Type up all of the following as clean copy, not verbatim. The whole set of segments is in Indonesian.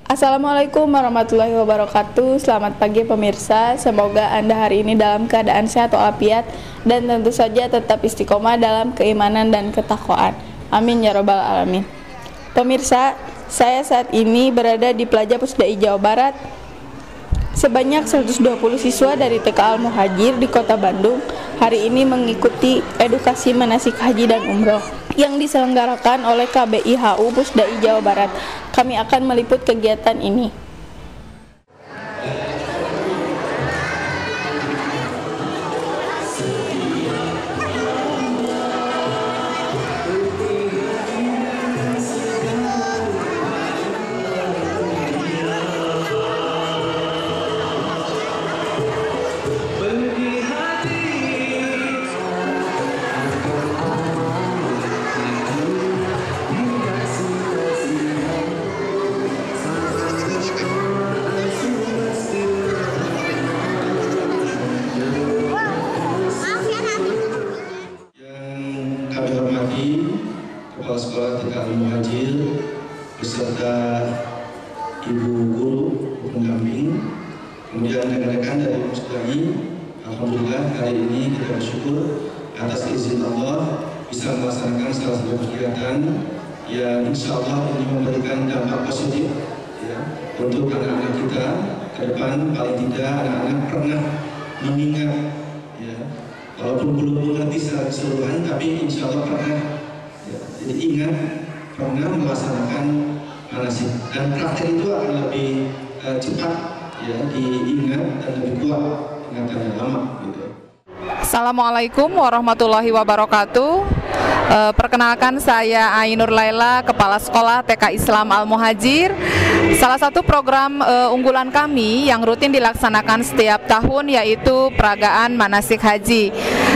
Assalamualaikum warahmatullahi wabarakatuh. Selamat pagi pemirsa. Semoga Anda hari ini dalam keadaan sehat walafiat dan tentu saja tetap istiqomah dalam keimanan dan ketakwaan. Amin ya robbal alamin. Pemirsa, saya saat ini berada di Plaza Pusdai Jawa Barat. Sebanyak 120 siswa dari TK Al Muhajir di Kota Bandung hari ini mengikuti edukasi manasik haji dan umroh yang diselenggarakan oleh KBIHU Pusdai Jawa Barat. Kami akan meliput kegiatan ini. Kami hormati Kepala Sekolah TK Al Muhajir beserta Ibu Guru pendamping, kemudian rekan-rekan dari Pusdai. Alhamdulillah hari ini kita bersyukur atas izin Allah bisa melaksanakan salah satu kegiatan yang insya Allah ini memberikan dampak positif ya, untuk anak-anak kita ke depan. Paling tidak anak-anak pernah mengingat ya, walaupun belum mengerti secara keseluruhan, tapi insya Allah pernah ya, jadi ingat pernah melaksanakan manasik, dan praktek itu akan lebih cepat ya diingat dan lebih kuat ingatannya lama gitu. Assalamualaikum warahmatullahi wabarakatuh. Perkenalkan, saya Ainur Laila, Kepala Sekolah TK Islam Al Muhajir. Salah satu program unggulan kami yang rutin dilaksanakan setiap tahun yaitu peragaan manasik haji,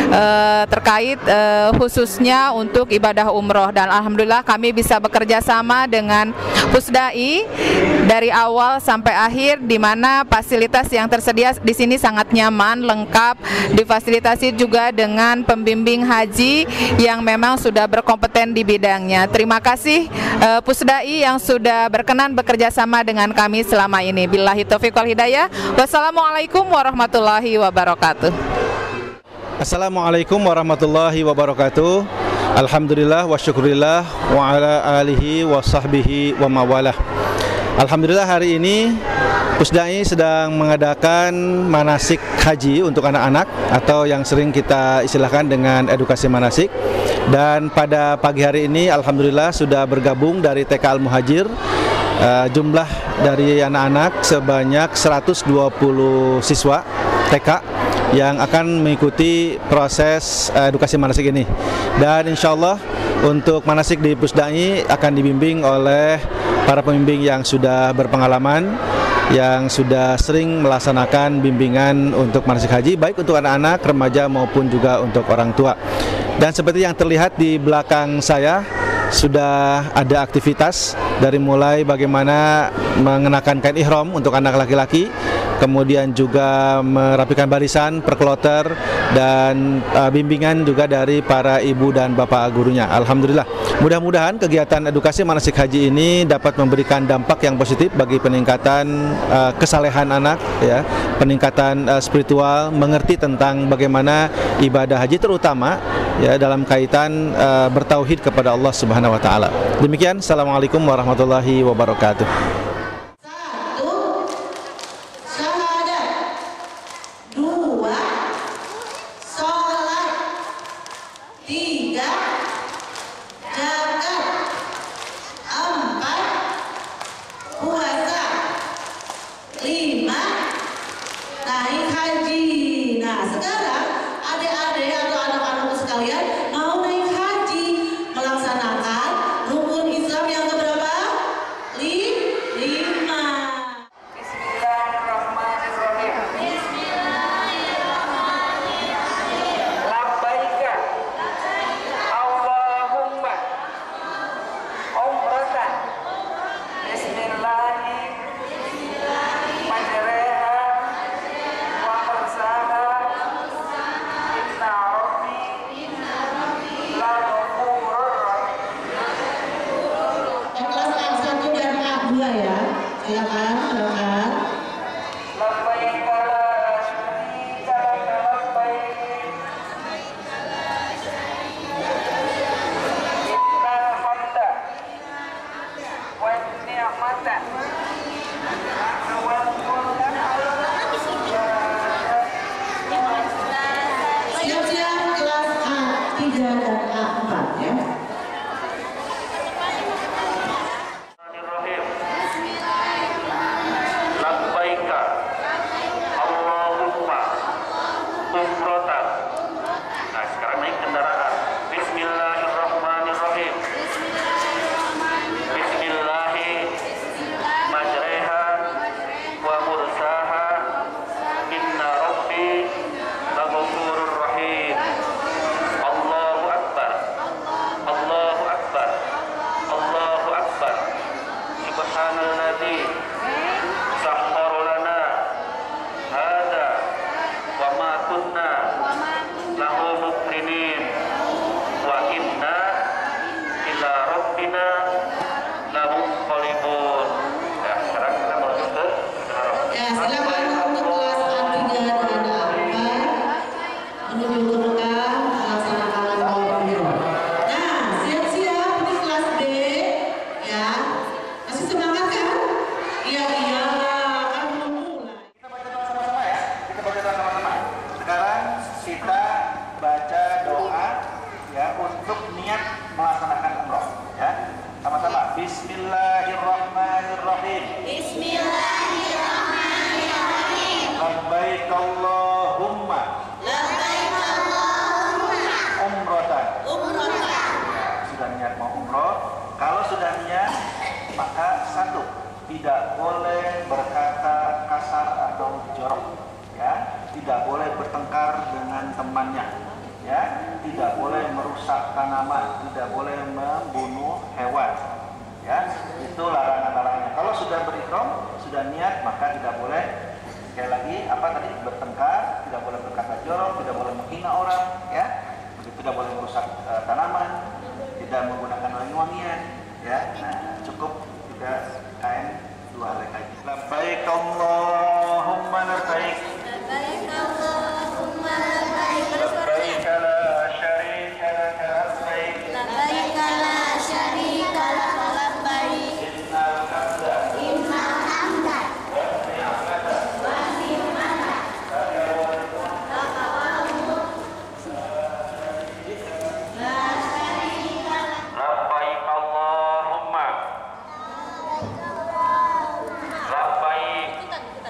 terkait khususnya untuk ibadah umroh, dan alhamdulillah kami bisa bekerja sama dengan Pusdai dari awal sampai akhir, di mana fasilitas yang tersedia di sini sangat nyaman, lengkap, difasilitasi juga dengan pembimbing haji yang memang sudah berkompeten di bidangnya. Terima kasih Pusdai yang sudah berkenan bekerja sama dengan kami selama ini. Billahi taufiq wal hidayah. Wassalamualaikum warahmatullahi wabarakatuh. Assalamualaikum warahmatullahi wabarakatuh. Alhamdulillah wa syukurillah wa ala alihi wa sahbihi wa mawalah. Alhamdulillah hari ini Pusdai sedang mengadakan manasik haji untuk anak-anak atau yang sering kita istilahkan dengan edukasi manasik. Dan pada pagi hari ini alhamdulillah sudah bergabung dari TK Al Muhajir jumlah dari anak-anak sebanyak 120 siswa TK yang akan mengikuti proses edukasi manasik ini. Dan insya Allah untuk manasik di Pusdai akan dibimbing oleh para pembimbing yang sudah berpengalaman, yang sudah sering melaksanakan bimbingan untuk manasik haji, baik untuk anak-anak, remaja maupun juga untuk orang tua. Dan seperti yang terlihat di belakang saya, sudah ada aktivitas dari mulai bagaimana mengenakan kain ihram untuk anak laki-laki, kemudian juga merapikan barisan per kloter, dan bimbingan juga dari para ibu dan bapak gurunya. Alhamdulillah, mudah-mudahan kegiatan edukasi manasik haji ini dapat memberikan dampak yang positif bagi peningkatan kesalehan anak, ya, peningkatan spiritual, mengerti tentang bagaimana ibadah haji, terutama ya dalam kaitan bertauhid kepada Allah Subhanahu wa taala. Demikian, assalamualaikum warahmatullahi wabarakatuh. Naik haji. Nah, sekarang adik-adik atau anak-anakku sekalian mau naik haji, melaksanakan rukun Islam yang keberapa? silakan, silakan. Labbaik la syarika laka labbaik innal hamda wan ni'mata laka wal mulka Siap-siap kelas A3 dan A4 ya. Labbaika Allahumma umrotan. Nah sekarang naik kendaraan. Bismillahirrahmanirrahim. Bismillahi majreha wa mursaha inna rabbi laghafurur rahim. Allahu akbar. Allahu akbar. Allahu akbar. Subhanalladzi sakhkhara lana hada wa ma kunna lahu muqrinin wa inna ila rabbina lamunqalibun. Ya, sekarang kita menuju ke Ya, silakan untuk kelas A3 dan A4 menuju ke belakang melaksanakan audio. Nah, siap-siap ini kelas B ya. Masih semangat kan? Iya, kan belum mulai. Kita baca doa sama-sama ya. Kita baca doa sama-sama. Sekarang kita baca doa ya untuk niat melaksanakan umroh ya. Sama-sama. Bismillahirrahmanirrahim. Bismillahirrahmanirrahim. Labbaik Allahumma Labbaik Allahumma umrotan. umratan. Sudah niat mau umroh. Kalau sudah niat maka satu, tidak boleh berkata kasar atau jorok ya, tidak boleh bertengkar dengan temannya ya, tidak boleh merusak tanaman, tidak boleh membunuh hewan ya, itu larangan-larangannya. Kalau sudah berihram, sudah niat, maka tidak boleh, sekali lagi apa tadi, bertengkar, tidak boleh berkata jorok, tidak boleh menghina orang ya, tidak boleh merusak tanaman, tidak menggunakan wangi-wangian ya. Nah, cukup kita kain 2 helai kain. Labbaik Allahumma labbaik. Labbaik Allahumma labbaik. Labbaik la syarika laka labbaik. Labbaik la syarika laka labbaik. Innal hamda Innal hamda wan ni'mata wa ni'mata laka wal mulk laka wal mulk la syarika lak. Labbaik Allahumma labbaik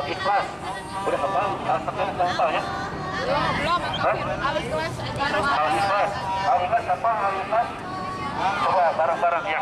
Al-Ikhlas. Udah hafal? Al-Fatihah udah hafal ya? Belum. Al-Ikhlas. Al-Ikhlas apa? Al-Ikhlas. Coba bareng-bareng ya.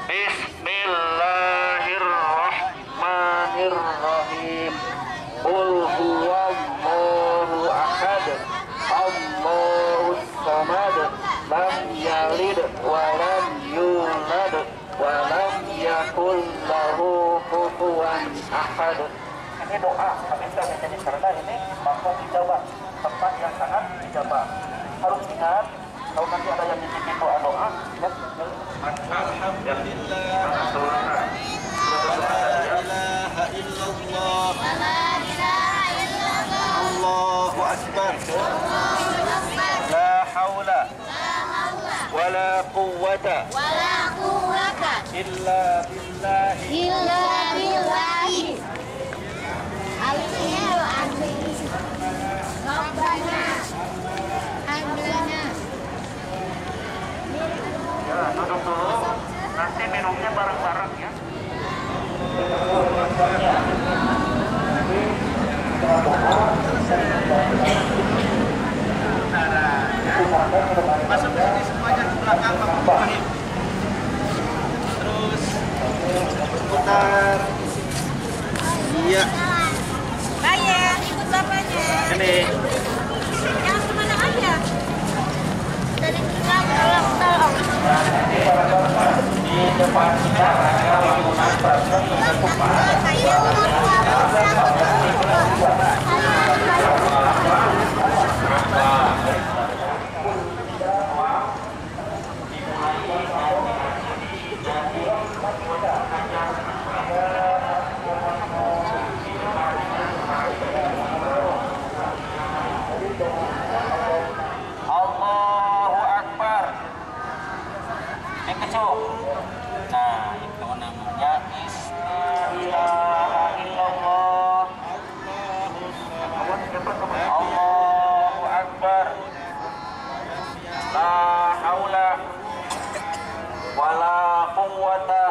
Bismillahirrahmanirrahim. Qul huwallahu ahad. Allahus samad. Lam yalid wa lam yulad wa lam yakul lahu kufuwan ahad. Ini doa, tapi kita menjadi karena ini mampu dijawab, tempat yang sangat dijawab. Harus ingat, kalau nanti ada yang dititip doa ya. Alhamdulillah. La ilaha illallah. Allahu akbar. La haula wala quwwata illa billahi. Ya, duduk dulu. Nanti minumnya bareng-bareng ya. Masuk ke sini semuanya ke belakang Pak Ibrahim. Terus putar. Iya. Bayar, ikut bapaknya. Ini. Yang kemana aja? Dari kita tolong. Di depan kita ada bangunan perasaan dengan Allahu Akbar. Yang kecil. Nah, itu namanya Bismillahirrahmanirrahim. Allahu Akbar. La haula wala quwwata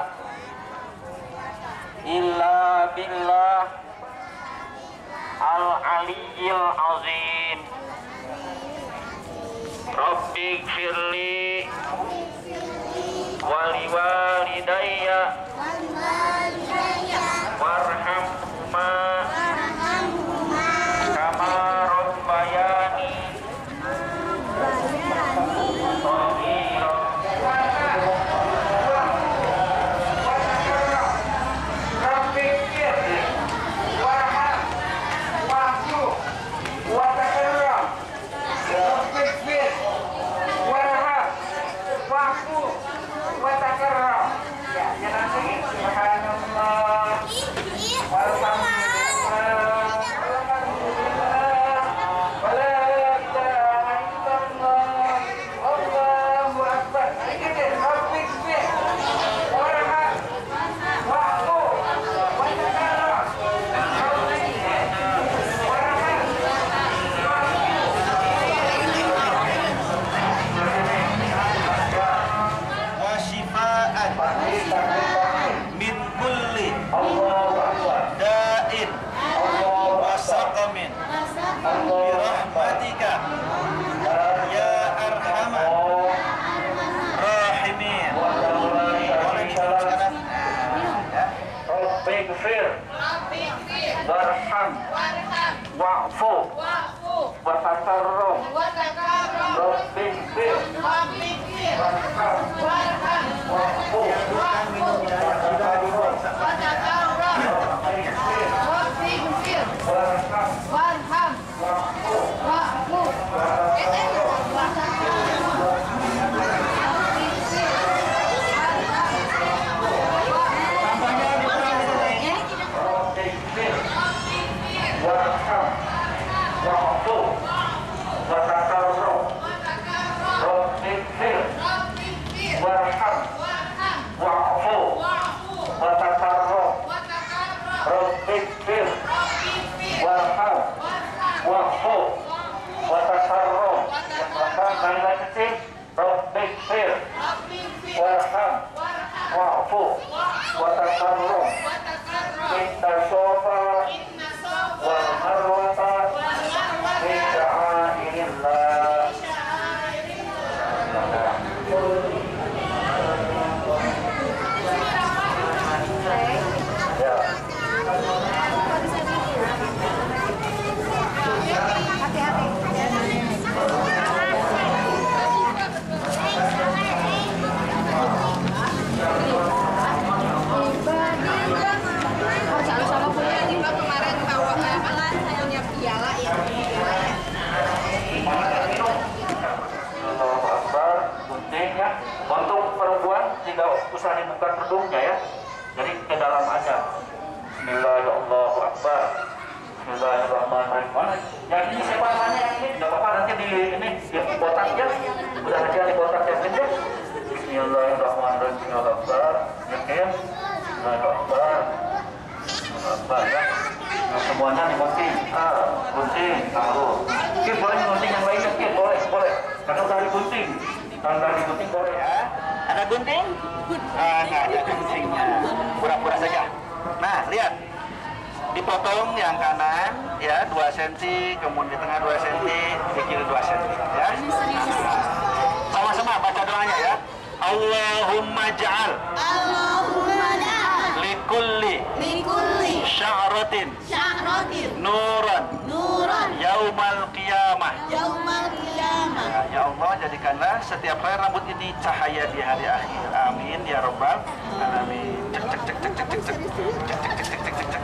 illa billah al-aliyyil azim. Rabbi gfirli wali walidayya warhamhuma kama rabbayani shaghira. Rabbi gfirli warham wa'fu wa takarram. Rabbi gfirli warham wa'fu wa takarram. Ya, nanti subhanallah walhamdulillah wala ilaha illallah Allahu akbar. Ini Rabbi gfir warham wa'fu wa takarram. Rabbi gfir warham Wa shifaan min kulli da'in wa saqamin bi rahmatika ya arhamar rahimin. Boleh diteruskan? Rabbi gfir warham wa'fu wa takarram. Rabbi gfir warham wa'fu warham wa'fu wa takarram. Rabbi gfir warham wa'fu wa takarram. Rabbi gfir warham wa'fu wa takarram. Yang belakang kali lagi kecil. Rabbi gfir warham wa'fu wa takarram. Inna sofa Bismillahirrahmanirrahim. Mana? Yang ini siapa namanya yang ini? Nggak apa-apa nanti di ini di botak ya. Udah aja di botak ya kan? Bismillahirrahmanirrahim. Bismillahirrahmanirrahim. Ya. Bismillahirrahmanirrahim. Ya. Nah, semuanya digunting. Gunting. Tahu. Oke, boleh gunting yang lainnya. Oke, boleh. Karena udah digunting. Kalau udah digunting boleh ya. Ada gunting? Nggak ada guntingnya. Pura-pura saja. Nah, lihat. Dipotong yang kanan ya 2 cm, kemudian di tengah 2 cm, di kiri 2 cm ya. Sama-sama baca doanya ya. Allahumma ja'al likulli sya'ratin nuran yaumal qiyamah. Ya Allah, jadikanlah setiap helai rambut ini cahaya di hari akhir. Amin ya rabbal alamin. Cek cek cek cek cek cek cek cek cek cek cek cek cek.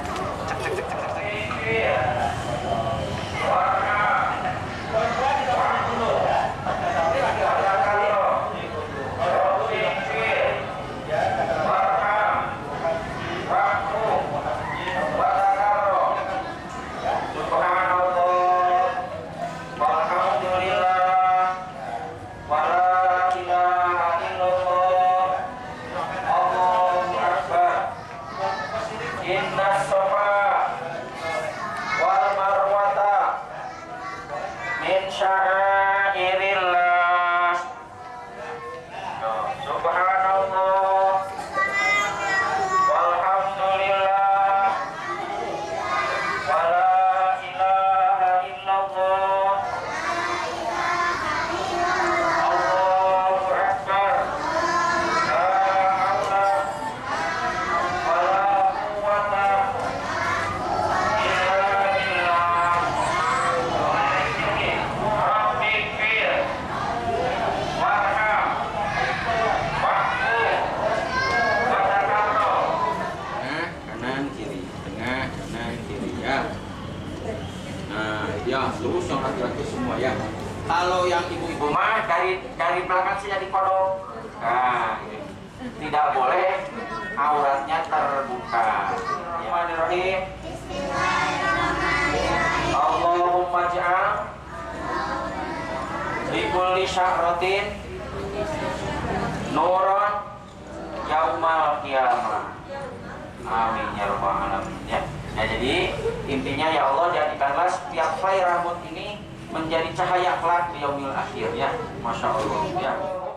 Lurus yang laki-laki semua ya. Kalau yang ibu-ibu mah dari belakang saja dikodok. Nah, ini. Tidak boleh auratnya terbuka. Bismillahirrahmanirrahim. Allahumma ja'al likulli sya'ratin nuran yaumal qiyamah. Amin ya rabbal alamin ya. Nah, jadi intinya ya Allah, jadikanlah setiap helai rambut ini menjadi cahaya kelak di yaumil akhir ya. Masya Allah ya.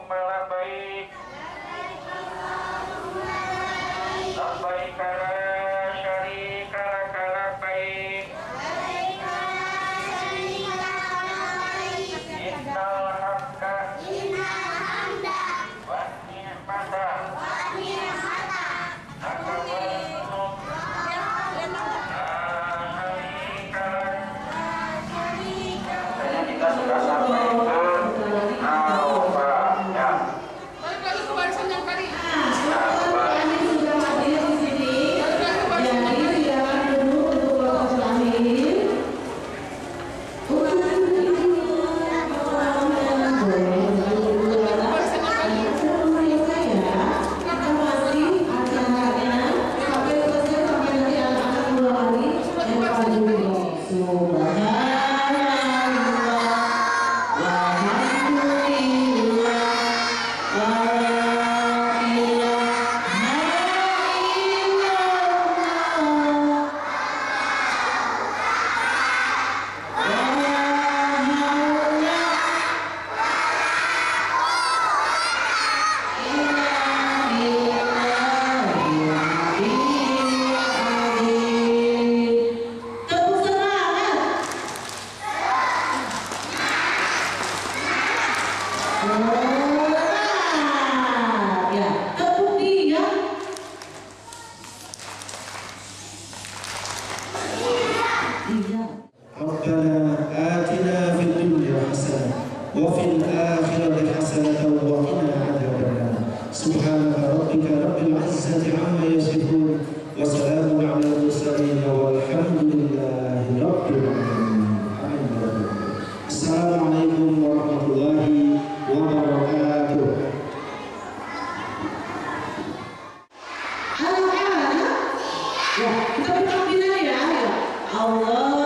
ربنا آتنا في الدنيا حسنة وفي الآخرة حسنة وقنا عذاب النار سبحان ربك رب العزة عما يصفون وسلام على المرسلين والحمد لله رب العالمين. السلام عليكم ورحمة الله وبركاته. Halo, ya, kita berkabinah ya. Allah.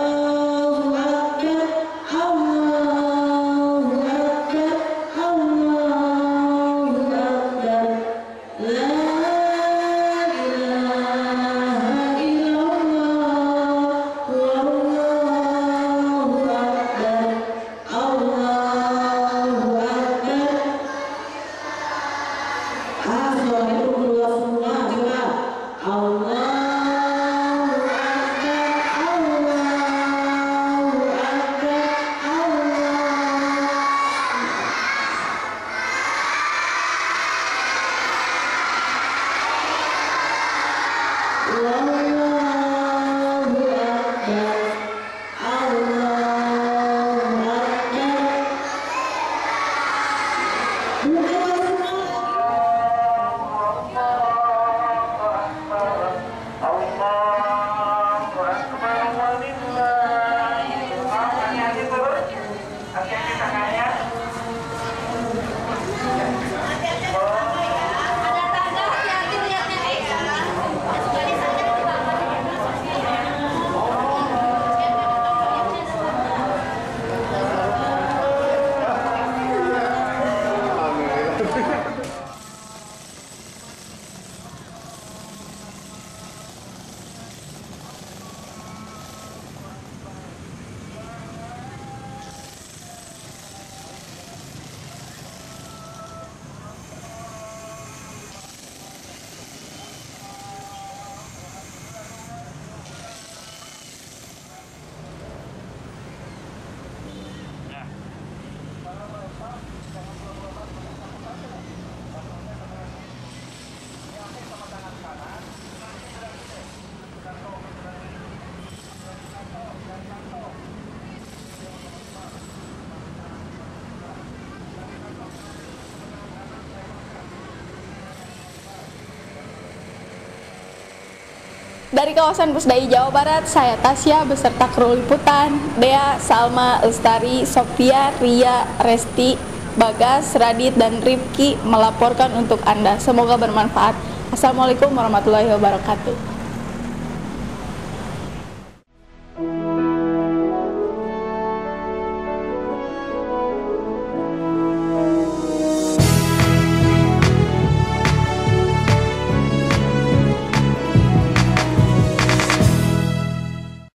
Dari kawasan Pusdai Jawa Barat, saya Tasya beserta kru liputan, Dea, Salma, Lestari, Sofia, Ria, Resti, Bagas, Radit, dan Rifki melaporkan untuk Anda. Semoga bermanfaat. Assalamualaikum warahmatullahi wabarakatuh.